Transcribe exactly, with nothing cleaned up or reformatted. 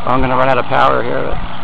I'm going to run out of power here.